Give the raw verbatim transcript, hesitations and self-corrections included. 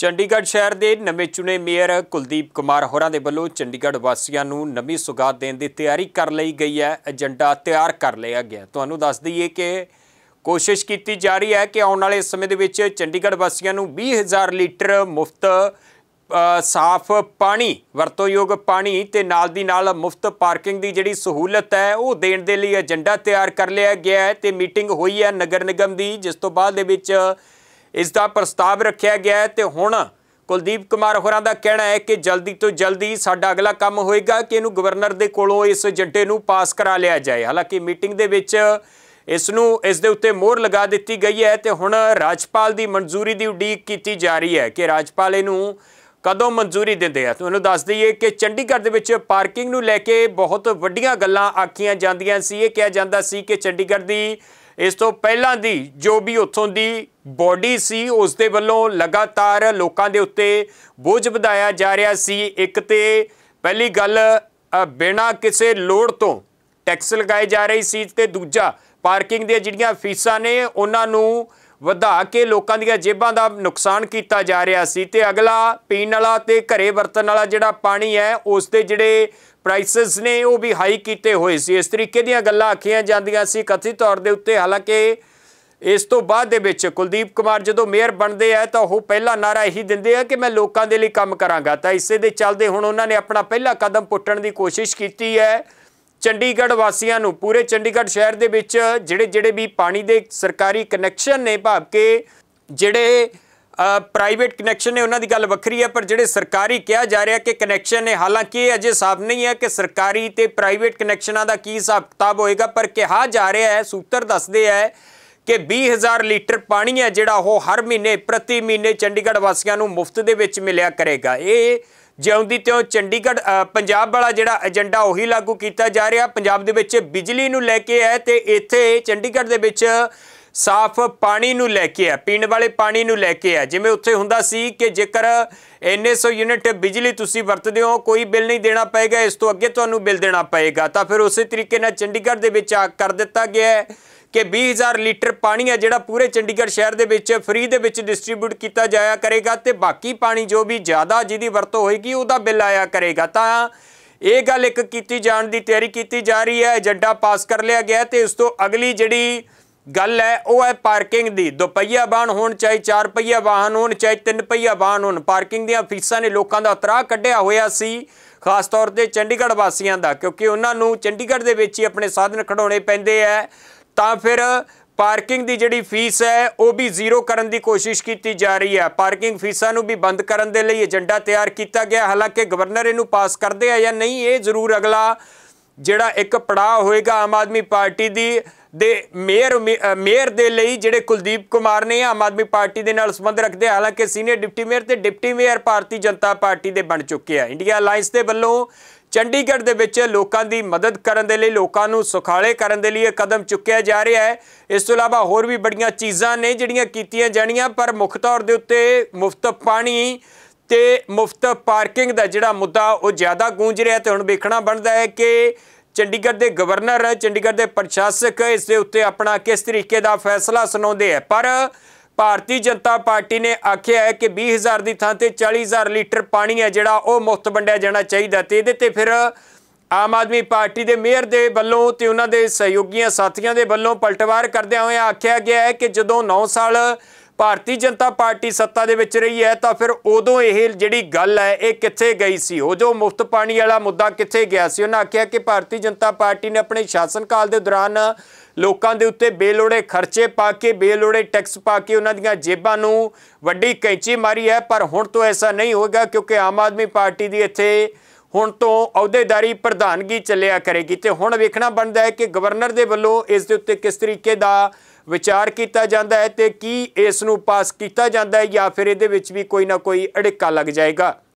ਚੰਡੀਗੜ੍ਹ शहर के नवे चुने मेयर कुलदीप कुमार होरां दे वल्लों चंडीगढ़ वासियों नूं नवीं सुगात देण दी तैयारी कर लई गई है। एजेंडा तैयार कर लिया गया। तुहानूं दस दईए कि कोशिश की जा रही है कि आने वाले समय दे विच चंडीगढ़ वासियों नूं बीस हज़ार लीटर मुफ्त साफ पानी वरतोयोग पानी ते नाल दी नाल मुफ्त पार्किंग की जिहड़ी सहूलत है वो देण दे लई एजेंडा तैयार कर लिया गया है। ते मीटिंग हुई है नगर निगम की, जिस तो बाद दे विच इसका प्रस्ताव रखा गया है। तो हुण कुलदीप कुमार होरां दा कहना है कि जल्दी तो जल्दी साडा अगला काम होएगा कि इनू गवर्नर दे कोलों इस एजेंडे नूं पास करा लिया जाए। हालांकि मीटिंग दे विच इसनूं इस दे उत्ते मोहर लगा दी गई है। तो हुण राजपाल की मंजूरी की उड़ीक की जा रही है कि राजपाल इनू कदों मंजूरी देंदे आ। तुहानूं दस दईए कि चंडीगढ़ दे विच पार्किंग नूं लैके बहुत वड्डियां गल्लां आखियां जांदियां सी। इह कहा जांदा सी कि चंडीगढ़ दी इस तो पहलां दी जो भी उत्थों दी बॉडी सी उस दे वल्लों लगातार लोकां दे उत्ते बोझ वधाया जा रहा सी। एक ते पहली गल बिना किसी लोड़ तो टैक्स लगाए जा रही सी ते दूजा पार्किंग दी जिहड़ियां फीसां ने उन्हां नूं वधा के लोकां दीयां जेबां दा नुकसान कीता जा रहा सी। ते अगला पीण वाला ते घरे वरतण वाला जिहड़ा पानी है उस दे जिहड़े प्राइसिस ने वो भी हाई किए हुए सी। इस तरीके दीयां गल्लां आखियां जांदियां सी कथित तौर दे उत्ते। हालांकि इस तो बाद दे विच कुलदीप कुमार जदों मेयर बनते हैं तो वह पहला नारा यही दिंदे हैं कि मैं लोगों के लिए काम करांगा। तो इसे दे चलदे हुण उन्होंने अपना पहला कदम पुट्टण की कोशिश की है। चंडीगढ़ वासियों नूं पूरे चंडीगढ़ शहर दे विच जिहड़े जिहड़े भी पानी दे सरकारी कनैक्शन ने भाव के जिहड़े प्राइवेट कनैक्शन ने उन्होंने गल वक्री है, पर जिहड़े सरकारी कहा जा रहा कि कनैक्शन ने, हालांकि अजे साफ नहीं है कि सरकारी ते प्राइवेट कनैक्शनां दा की हिसाब किताब होएगा। पर कहा जा रहा है, सूत्र दसदे है कि बीस हज़ार लीटर पानी है जिहड़ा वो हर महीने प्रति महीने चंडीगढ़ वासियों नूं मुफ्त दे विच मिलिया करेगा। ये जिउंदी त्यों चंडीगढ़ पंजाब वाला जिहड़ा एजेंडा उही लागू किया जा रहा। पंजाब दे विच बिजली नूं लैके है ते इत्थे चंडीगढ़ दे विच साफ पानी नूं लैके है, पीण वाले पानी नूं लैके है। जिवें उत्थे हुंदा सी कि जेकर इन्ने सौ यूनिट बिजली तुसीं वरतदे हो कोई बिल नहीं देना पएगा, इस तो अगे तुहानूं बिल देना पएगा। तो फिर उस तरीके नाल चंडीगढ़ दे विच कर दिता गया है कि बीस हज़ार लीटर पानी है जिहड़ा पूरे चंडीगढ़ शहर दे विच फ्री दे विच डिस्ट्रीब्यूट किया जाया करेगा ते बाकी पानी जो भी ज़्यादा जिहदी वरतों होएगी उहदा बिल आया करेगा। तां ये गल एक कीती जाण दी तैयारी की जा रही है। एजेंडा पास कर लिया गया तो इस तो अगली जिहड़ी गल है वह है पार्किंग दी। दो पहिया वाहन होण चाहे चार पहिया वाहन होण चाहे तीन पहिया वाहन होण, पार्किंग दीयां फीसां ने लोकां दा तराह कढ़िया होया सी, खास तौर ते चंडीगढ़ वासियों का, क्योंकि उन्हां नूं चंडीगढ़ दे विच ही अपने साधन खड़ाउणे पैंदे है। तां फिर पार्किंग की जिहड़ी फीस है वह भी जीरो करन दी कोशिश की जा रही है। पार्किंग फीसां नूं भी बंद करन दे लई एजेंडा तैयार किया गया। हालांकि गवर्नर इनू पास करदे आ या नहीं ये जरूर अगला जिहड़ा एक पड़ाव होएगा आम आदमी पार्टी दी दे मेयर मेयर दे लई जिहड़े कुलदीप कुमार ने आम आदमी पार्टी दे नाल संबंध रखते। हालांकि सीनियर डिप्टी मेयर ते deputy mayor Bharatiya Janata party दे बन चुके हैं। इंडिया अलायंस दे वल्लों चंडीगढ़ दे विच लोकां दी मदद करन दे लई लोकां नूं सुखाले करन दे लई कदम चुक्या जा रहा है। इस तो इलावा होर भी बड़ियां चीज़ां ने जिहड़ियां कीतियां जाणियां, पर मुख तौर दे उत्ते मुफ्त पानी ते मुफ्त पार्किंग दा जिहड़ा मुद्दा वो ज़्यादा गूंज रहा है। तो हुण वेखना बनदा है कि चंडीगढ़ के गवर्नर चंडीगढ़ के प्रशासक इस दे उत्ते अपना किस तरीके का फैसला सुनाउंदे है। पर भारतीय जनता पार्टी ने आख्या है कि बीस हज़ार की थां ते चालीस हज़ार लीटर पानी है जिहड़ा वो मुफ्त वंडिया जाना चाहिए। तो इहदे ते फिर आम आदमी पार्टी के मेयर के वल्लों ते उन्हां दे सहयोगियों साथियों के वल्लों पलटवार करदे होए आख्या गया है कि जदों नौ साल भारतीय जनता पार्टी सत्ता दे विच रही है तो फिर उदों ये जिहड़ी गल है ये कित्थे गई सी, उदों मुफ्त पानी वाला मुद्दा कित्थे गया सी। उन्होंने आख्या कि भारतीय जनता पार्टी ने अपने शासन काल के दौरान लोगों के उत्ते बेलोड़े खर्चे पा के बेलोड़े टैक्स पा के उन्हां दीयां जेबां नूं वड्डी कैंची मारी है। पर हुण तो ऐसा नहीं होगा, क्योंकि आम आदमी पार्टी की इत्थे हुण तो अहुदेदारी प्रधानगी चलिया करेगी। तो हुण वेखना बनता है कि गवर्नर के वल्लों इस दे उत्ते किस तरीके का विचार किया जाता है तो की इस नूं पास किया जाता है या फिर इहदे विच भी कोई ना कोई अड़िक्का लग जाएगा।